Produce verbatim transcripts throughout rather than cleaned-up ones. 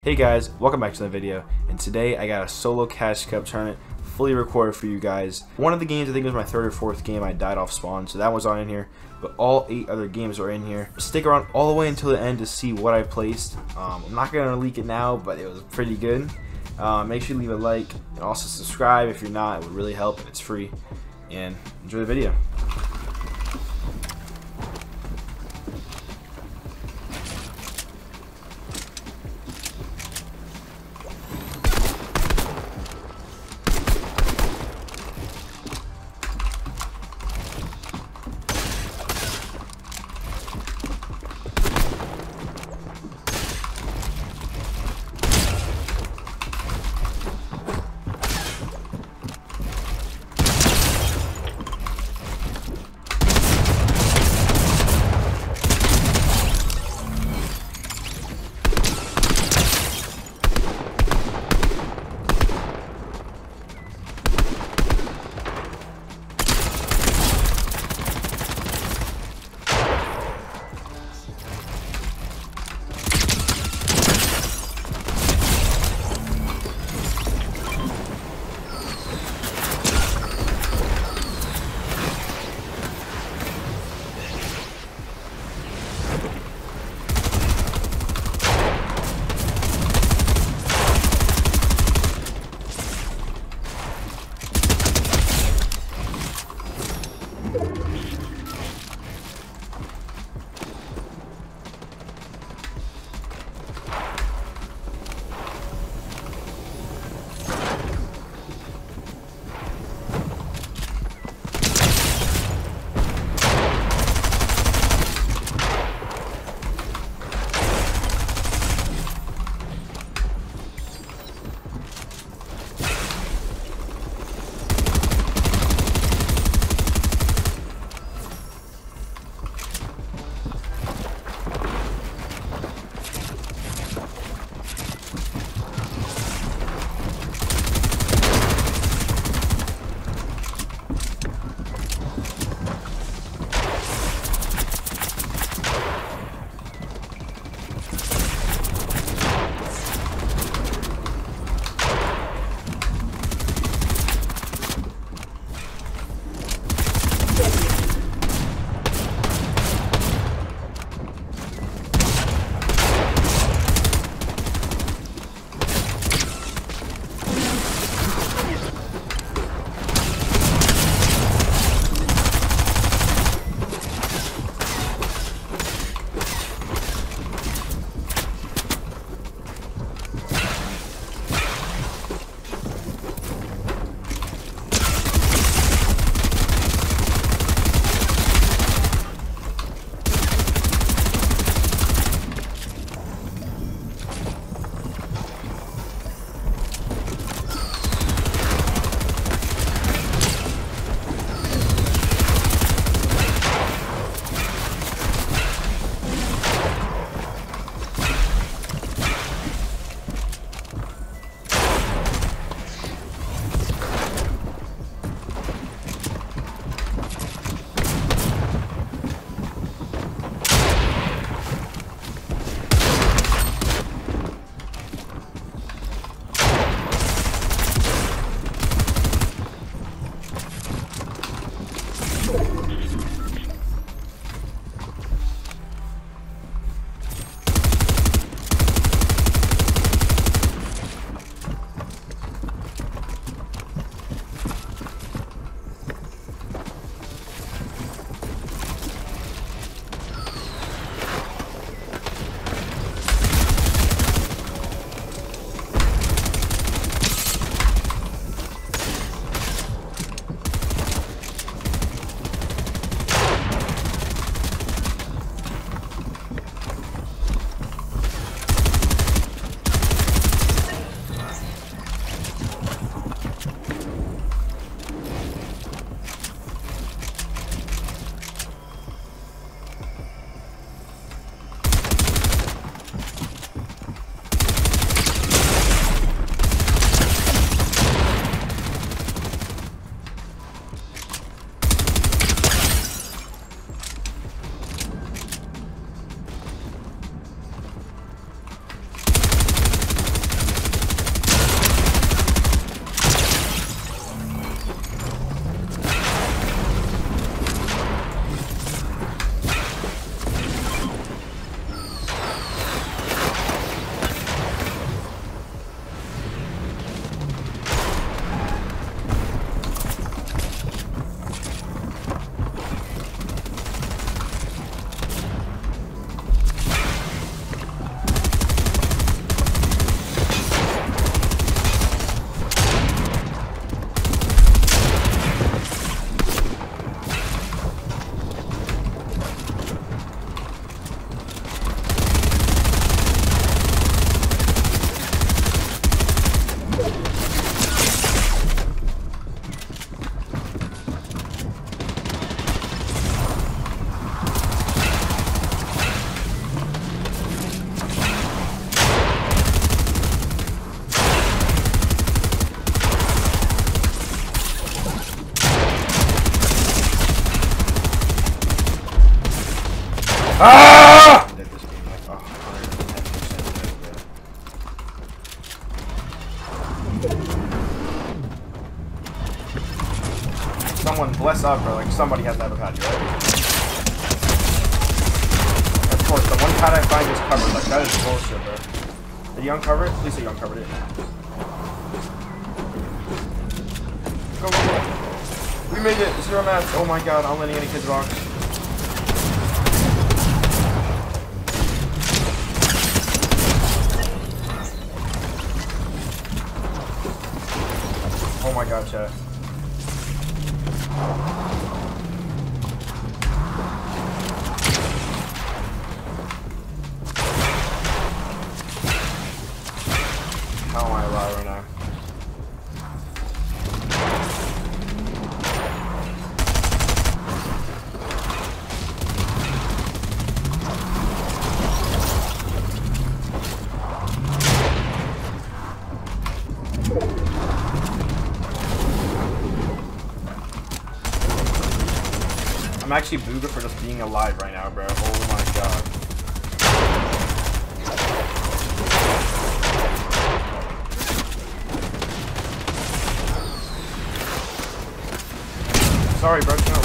Hey guys, welcome back to the video, and today I got a solo Cash Cup tournament fully recorded for you guys. One of the games, I think it was my third or fourth game, I died off spawn, so that was on in here, but all eight other games are in here. Stick around all the way until the end to see what I placed. Um, I'm not going to leak it now, but it was pretty good. Uh, make sure you leave a like, and also subscribe if you're not, it would really help, and it's free. And enjoy the video. Ah! I'm dead this game, like one hundred ten percent dead, bro. Someone bless up, bro. Like somebody has to have a patch, right? Of course, the one pad I find is covered. Like that is bullshit, bro. Did you uncover it? Please say you uncovered it. Go, go, go. We made it. Zero mats. Oh my god, I'm letting any kids rock. Oh my god, chat. How am I alive right now? I'm actually booger for just being alive right now, bro. Oh my god. Sorry, bro. No.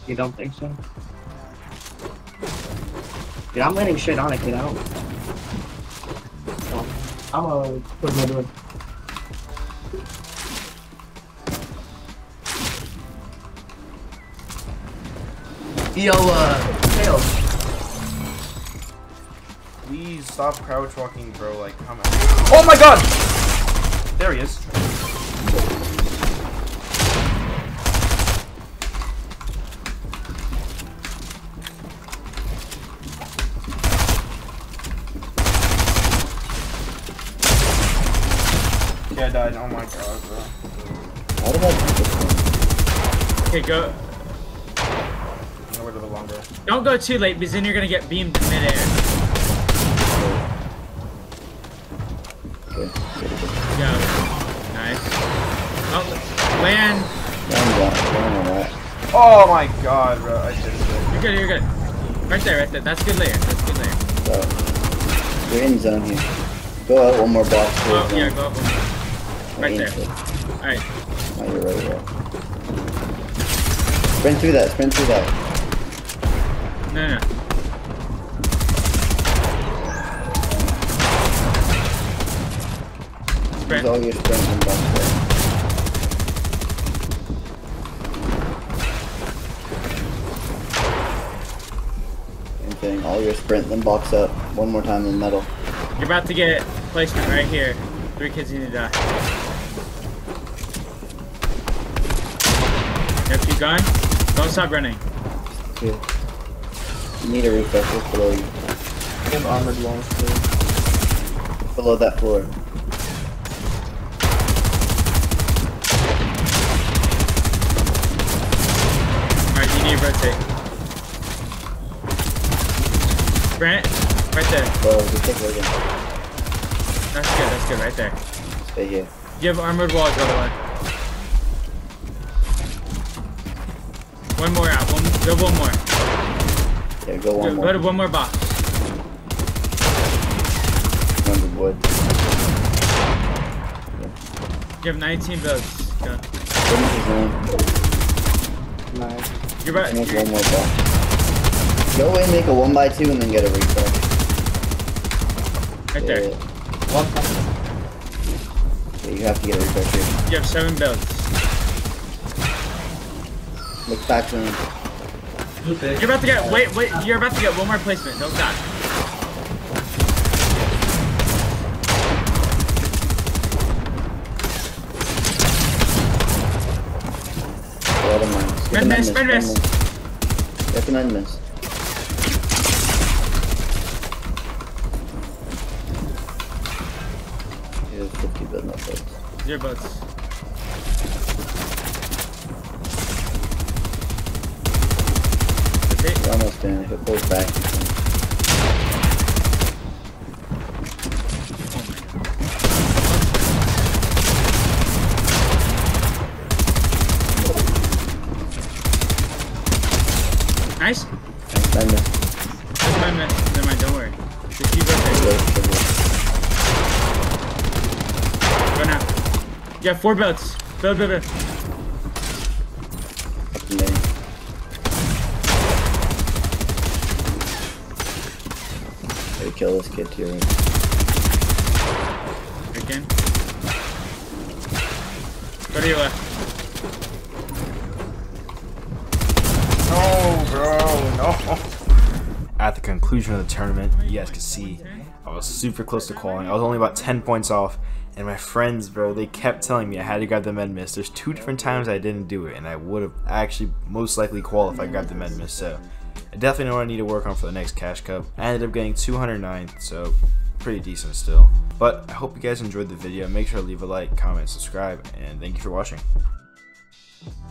You don't think so? Dude, I'm letting shit on it, kid. I don't. I'm gonna put my door. Yo, uh, Tails. Please stop crouch walking, bro. Like, come on. Oh my god! There he is. Yeah, I died. Oh my god, bro. How did I do this one? Okay, go. Nowhere to the long way. Don't go too late because then you're gonna get beamed in midair. Okay. Yeah. Nice. Oh, land. Down, down, down on that. Oh my god, bro. I did it. You're good. You're good. Right there. Right there. That's good layer. That's good layer. So, you're in zone here. Go out one more block. Oh yeah, go up. Right there. It. All right. Oh, you're right, right. Sprint through that. Sprint through that. No, no. Use all your sprint and box there. Same thing. All your sprint, then box up. One more time in the middle. You're about to get placement right here. Three kids need to die. Yep, keep going. Don't stop running. Here. You need a refresh. Look below you. I have armored walls too. Below that floor. Alright, you need to rotate. Sprint. Right there. Bro, just take it again. That's good. That's good. Right there. Stay here. You have armored walls, by the way. One more out. One, go one more. Yeah, go one Go, more. go to one more box. Remember wood. You have nineteen votes. Go. Finish his zone. Nice. You're about. Make You're, one more box. Go away, make a one by two, and then get a refresh. right there. Yeah, One time. yeah, you have to get a refresh here. You have seven builds. Look back to him. You're about to get. Wait, wait. You're about to get one more placement. Don't die. A lot of mines. Spin miss, spin miss. Recommend miss. Here's fifty build no builds. Zero builds. Rotate. We're almost in. If it pulls back, you can. Nice. Nice, I missed. That's my miss. Never mind. Don't worry. Just keep rotating. Go now. You have four builds. Build, build, build. Up the main. Try to kill this kid to your right. Again. Go to your left. No, bro, no. At the conclusion of the tournament, you guys can see I was super close to qualifying. I was only about ten points off, and my friends, bro, they kept telling me I had to grab the med miss. There's two different times I didn't do it, and I would have actually most likely qualified if I grabbed the med miss. So I definitely know what I need to work on for the next Cash Cup. I ended up getting two hundred ninth, so pretty decent still. But I hope you guys enjoyed the video. Make sure to leave a like, comment, subscribe, and thank you for watching.